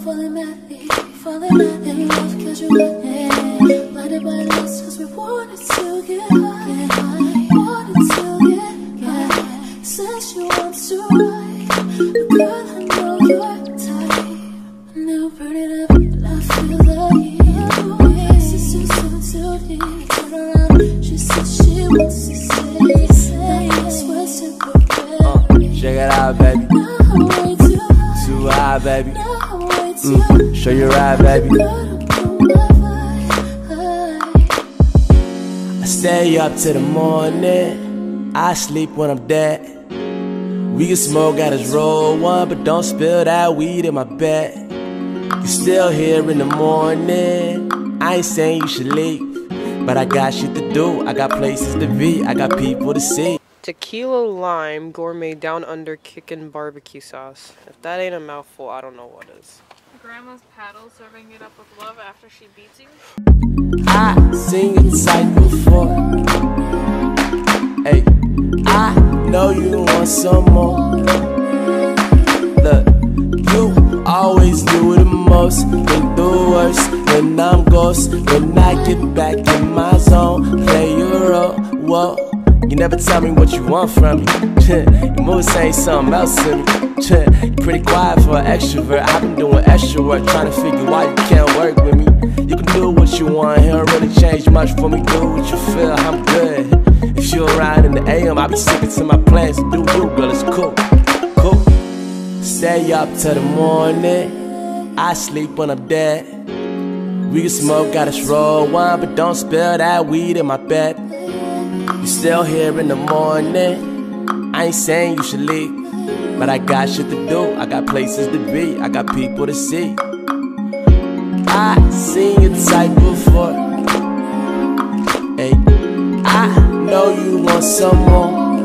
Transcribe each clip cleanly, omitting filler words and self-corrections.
falling madly in love, casually. Blinded by lust, cause we wanted to get high, wanted to get high. Since you want to ride, but girl, I know you're tight. Now burn it up, and I feel the heat. This is too soon, too deep. Turn around, she said she wants to say that's what's temporary. Check it out, baby. Now I'm way too high, Too high, baby. now I'm way too high. Show you ride, baby. I stay up till the morning. I sleep when I'm dead. We can smoke, got us roll one, but don't spill that weed in my bed. You still here in the morning. I ain't saying you should leave, but I got shit to do. I got places to be, I got people to see. Tequila lime gourmet down under kickin' barbecue sauce. If that ain't a mouthful, I don't know what is. Grandma's paddle, serving it up with love after she beats you. I seen your type before. Hey, I know you want some more. Look, you always do the most and the worst. When I'm ghost, when I get back in my zone, play your role, whoa. You never tell me what you want from me. You move saying something else to me. You pretty quiet for an extrovert. I've been doing extra work trying to figure why you can't work with me. You can do what you want, it don't really change much for me. Do what you feel, I'm good. If you're around in the AM, I'll be sticking to my plans. Do you, girl, it's cool, cool. Stay up till the morning. I sleep when I'm dead. We can smoke, got us roll one, but don't spill that weed in my bed. You still here in the morning. I ain't saying you should leave, but I got shit to do, I got places to be, I got people to see. I seen your type before. Hey, I know you want some more.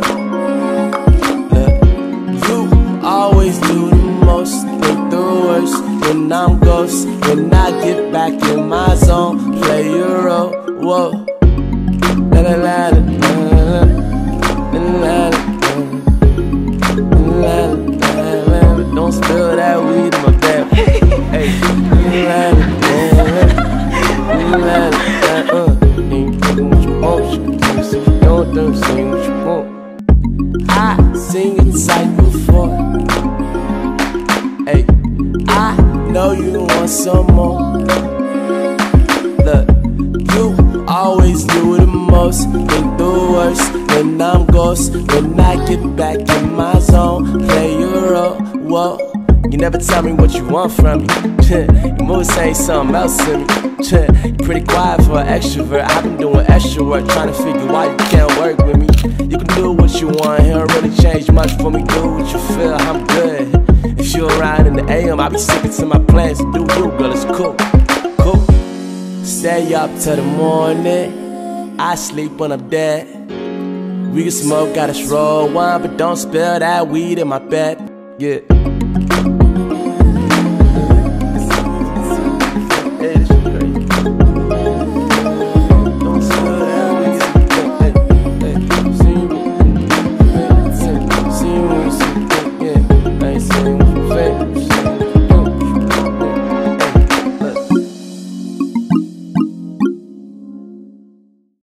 Look, you always do the most, think the worst. When I'm ghost, when I get back in my zone, play your role, whoa. La la la la la la la la. Don't spill that weed in my bed. Hey, la la la la. Ain't thinking what you want, you can say you don't say what you want. I seen your type before. Hey, I know you want some more. Look, you always do the most, think the worst. When I'm ghost, when I get back in my zone, play your role, whoa. You never tell me what you want from me. You move saying something else to me. You pretty quiet for an extrovert. I've been doing extra work trying to figure why you can't work with me. You can do what you want, it don't really change much for me. Do what you feel, I'm good. If you're around in the AM, I'll be sticking to my plans. Do you, girl, it's cool, cool. Stay up till the morning. I sleep when I'm dead. We can smoke, got us roll one, but don't spill that weed in my bed. Yeah.